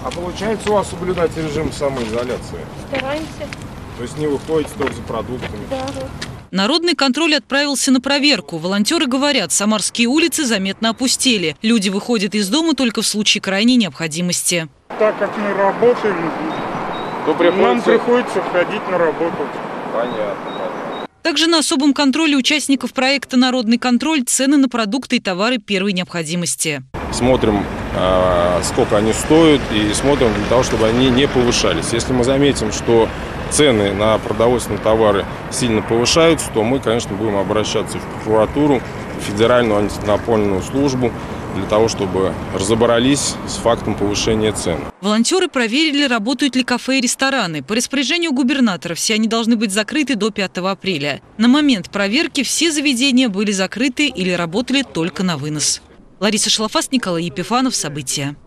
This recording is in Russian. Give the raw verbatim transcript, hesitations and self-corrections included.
А получается у вас соблюдать режим самоизоляции? Стараемся. То есть не выходите только за продуктами? Да. Народный контроль отправился на проверку. Волонтеры говорят, самарские улицы заметно опустели. Люди выходят из дома только в случае крайней необходимости. Так как мы работаем, То приходится... нам приходится ходить на работу. Понятно. Также на особом контроле участников проекта «Народный контроль» цены на продукты и товары первой необходимости. Смотрим, сколько они стоят, и смотрим для того, чтобы они не повышались. Если мы заметим, что цены на продовольственные товары сильно повышаются, то мы, конечно, будем обращаться в прокуратуру, в Федеральную антимонопольную службу, для того, чтобы разобрались с фактом повышения цен. Волонтеры проверили, работают ли кафе и рестораны. По распоряжению губернатора все они должны быть закрыты до пятого апреля. На момент проверки все заведения были закрыты или работали только на вынос. Лариса Шлафас, Николай Епифанов. События.